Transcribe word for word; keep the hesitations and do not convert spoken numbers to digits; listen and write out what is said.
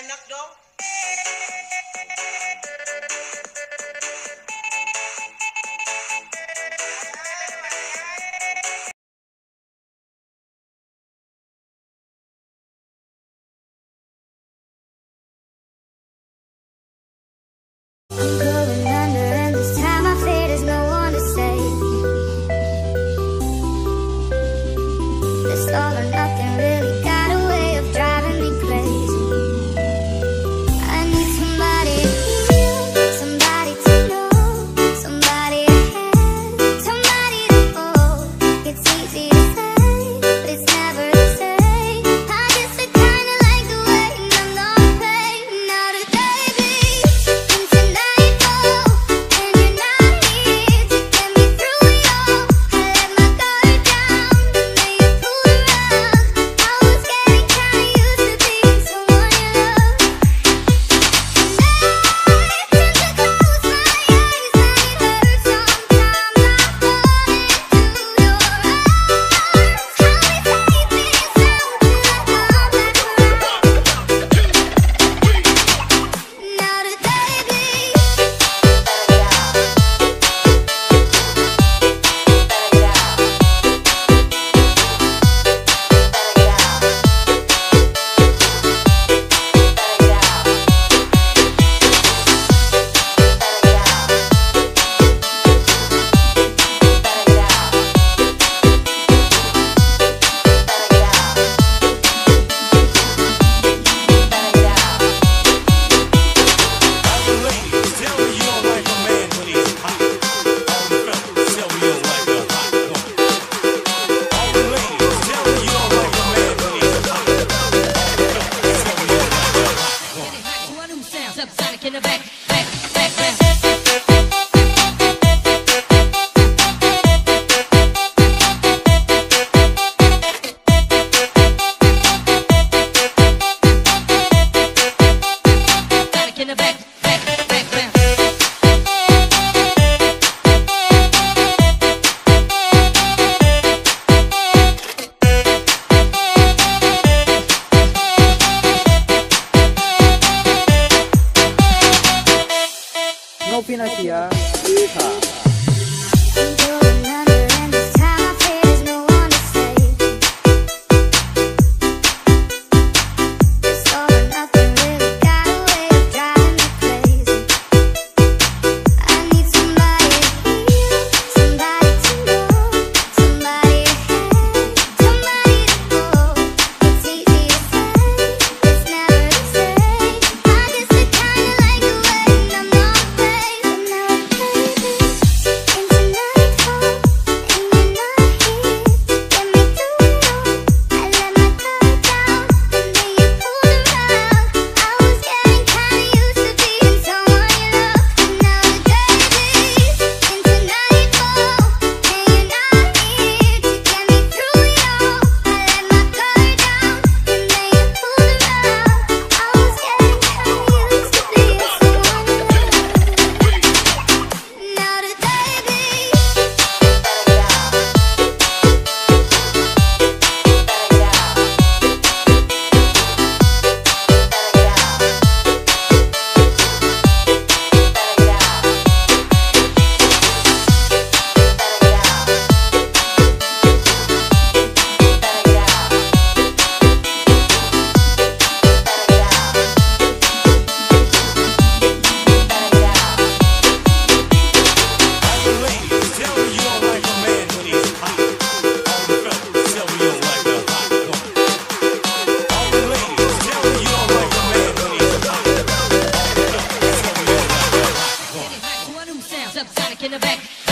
enak dong. I'm going under, and this time I fear there's no one to save me. This all or nothing really got a way of driving me crazy. I need somebody to heal, somebody to know, somebody to have, somebody to hold. It's easy to say, but it's never the same. I guess I kinda like the way I'm not paid. Now today be into nightfall, and you're not here to get me through it all. I let my guard down, and then you pulled around. I was getting kinda used to being someone you love. And I tend to close my eyes when it hurts. Sometimes I fall into your arms. How we take this out till I come back around. Now today be Tell me you don't like a man when he's hot. All the fellas, tell me you don't like a hot one. All the ladies, tell me you don't like a man when he's hot. All the fellas, tell me you don't like a hot one. Get it back to a new sound. Subsonic in the back, back, back, back. Subsonic in the back, back, back, back. No Pinasia. Yeehaw. I'm going under, and this time I fear there's no one to save me. This all or nothing really got a way of driving me crazy. I need somebody to heal, somebody to know, somebody to have, somebody to hold. It's easy to say, it's never the same. I guess I kinda like the way I'm not paid. But now baby, into nightfall, and you're not here to get me through it all. I let my guard down, and then you pulled around. I was getting kinda used to being someone you love. And now today be into nightfall, and you're not here to get me through it all. I let my guard down, and then you pulled around. I was getting kinda used to being someone you love. Now today be All the ladies, tell me you don't like a man when he's hot. All the fellas, tell me you don't like a hot one. All the ladies, tell me you don't like a man when he's hot. All the fellas, tell me you don't like a hot one. Get it back to a new sound. Subsonic in the back.